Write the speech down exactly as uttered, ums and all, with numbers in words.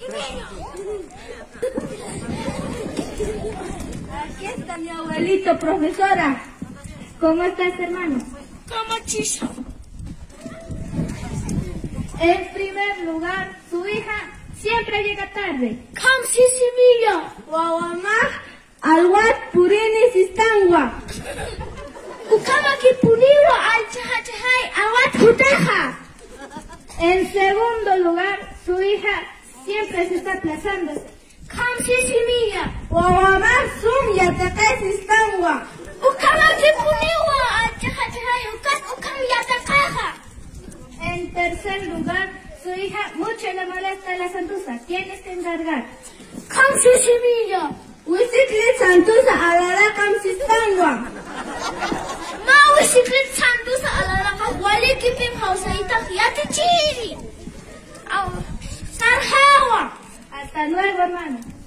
Aquí está mi abuelito, profesora. ¿Cómo estás, hermano? ¿Cómo chizo? En primer lugar, su hija siempre llega tarde. ¿Cómo si similla? Guaguamá, alwat purini sistangua. Ukama ki puniwa al chahachahai awat huteja. En segundo lugar, su hija siempre se está aplazando. ¿Cómo si similla? Guaguamá, sum yataqay sistangua. Ukama ki puniwa al chahachahai ukat ukam yataqaja. En tercer lugar, su hija mucho le molesta la santuza. Tienes que encargar. ¿Cómo si similla? Wisikli santuza alara kam sistangua. Ma wisikli santuza alara kam wali kipim hausaita yate chiri. Sarhawa. Hasta luego, hermano.